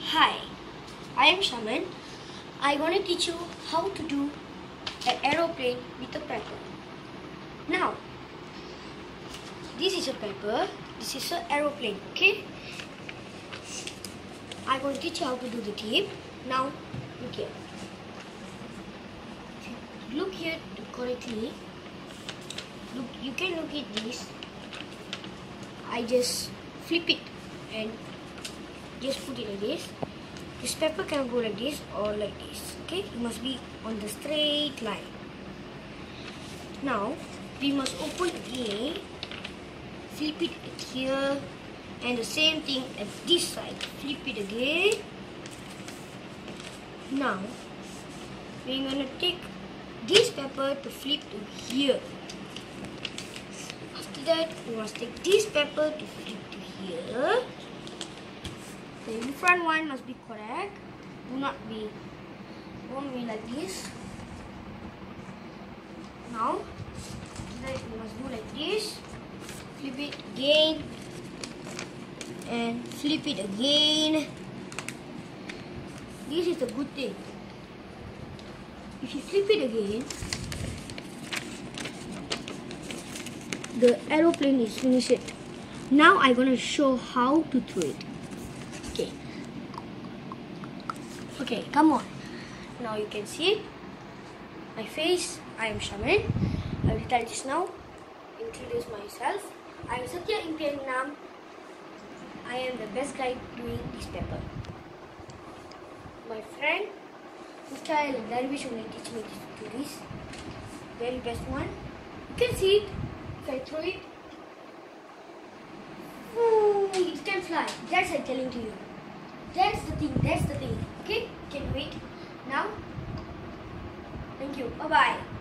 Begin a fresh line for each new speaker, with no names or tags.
Hi, I am Shaman. I want to teach you how to do an aeroplane with a paper. Now, this is a paper, this is an aeroplane, okay? I want to teach you how to do the tip. Now, look here. If you look here correctly, look, you can look at this. I just flip it and just put it like this. This paper can go like this or like this. Okay, it must be on the straight line. Now we must open again, flip it here, and the same thing at this side. Flip it again. Now we're gonna take this paper to flip to here. After that, we must take this paper to flip to here. The in front one must be correct. Won't be like this. Now, we must do like this. Flip it again and flip it again. This is the good thing. If you flip it again, the aeroplane is finished. Now I'm gonna show how to throw it. Okay, come on. Now you can see my face. I am Shaman. I will tell this now. Introduce myself. I am Satya Impian Nam. I am the best guy doing this paper. My friend Mr. Darvish will teach me to do this. Very best one. You can see it. If I throw it, it can fly. That's I'm telling to you. That's the thing. Okay? Can you wait? Now? Thank you. Bye-bye.